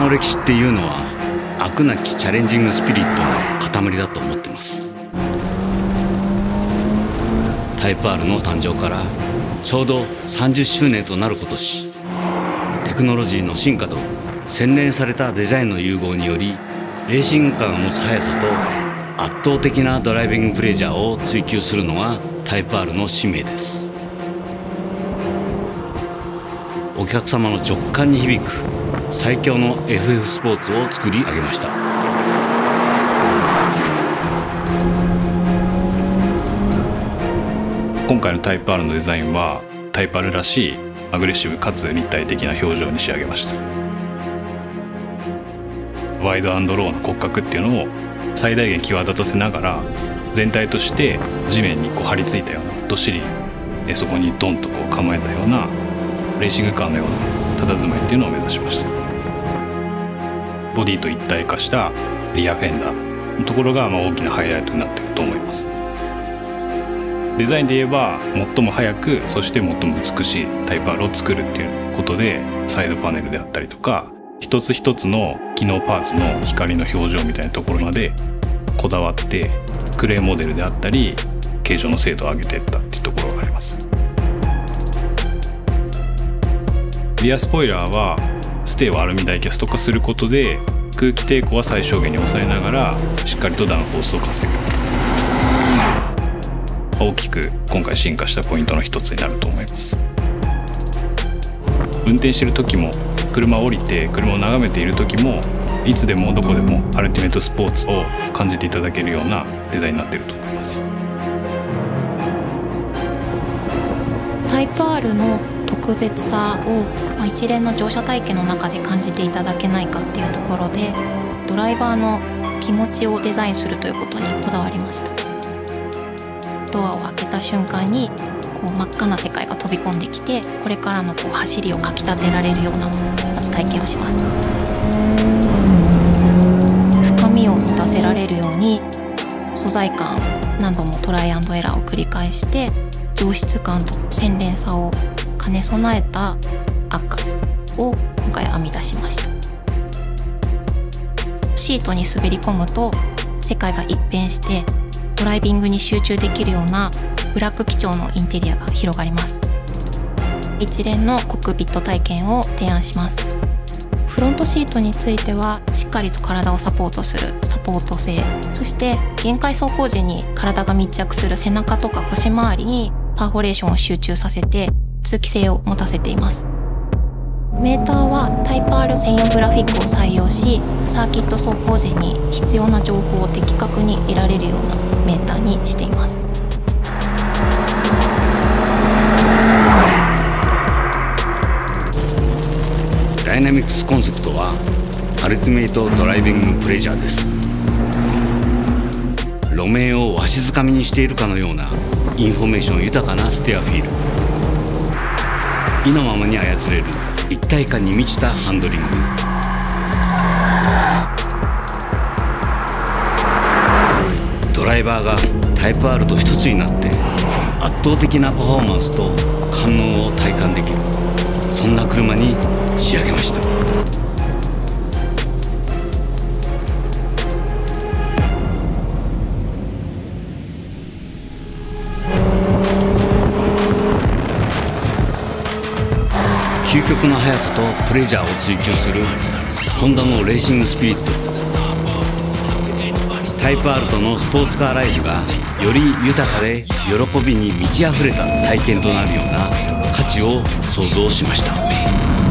の歴史っていうのは飽くなきチャレンジングスピリットの塊だと思ってます。タイプ R の誕生からちょうど30周年となる今年、テクノロジーの進化と洗練されたデザインの融合により、レーシングカーが持つ速さと圧倒的なドライビングプレジャーを追求するのがタイプ R の使命です。お客様の直感に響く最強の FF スポーツを作り上げました。 今回のタイプ R のデザインはタイプ R らしいアグレッシブかつ立体的な表情に仕上げました。ワイド&ローの骨格っていうのを最大限際立たせながら、全体として地面に張り付いたようなどっしりそこにドンと構えたようなレーシングカーのような佇まいっていうのを目指しました。ボディと一体化したリアフェンダーのところが大きなハイライトになっていると思います。デザインで言えば最も速く、そして最も美しいタイプ R を作るっていうことで、サイドパネルであったりとか一つ一つの機能パーツの光の表情みたいなところまでこだわって、クレーンモデルであったり形状の精度を上げていったっていうところがあります。リアスポイラーはステーをアルミダイキャスト化することで、空気抵抗は最小限に抑えながらしっかりとダウンフォースを稼ぐ、大きく今回進化したポイントの一つになると思います。運転している時も、車を降りて車を眺めている時も、いつでもどこでもアルティメットスポーツを感じていただけるようなデザインになっていると思います。 タイプ R の特別さを一連の乗車体験の中で感じていただけないかっていうところで、ドライバーの気持ちをデザインするということにこだわりました。ドアを開けた瞬間に真っ赤な世界が飛び込んできて、これからの走りをかきたてられるようなまず体験をします。深みを持たせられるように素材感、何度もトライアンドエラーを繰り返して上質感と洗練さを兼ね備えた赤を今回編み出しました。シートに滑り込むと世界が一変してドライビングに集中できるようなブラック基調のインテリアが広がります。一連のコックピット体験を提案します。フロントシートについてはしっかりと体をサポートするサポート性、そして限界走行時に体が密着する背中とか腰回りにパーフォレーションを集中させて通気性を持たせています。メーターはタイプ R 専用グラフィックを採用し、サーキット走行時に必要な情報を的確に得られるようなメーターにしています。 ダイナミクスコンセプトはアルティメイトドライビングプレジャーです。路面をわしづかみにしているかのようなインフォメーション豊かなステアフィール、意のままに操れる一体感に満ちたハンドリング、ドライバーがタイプ R と一つになって圧倒的なパフォーマンスと感能を体感できる、そんな車に仕上げました。究極の速さとプレジャーを追求するホンダのレーシングスピリット、タイプ R とのスポーツカーライフがより豊かで喜びに満ち溢れた体験となるような価値を創造しました。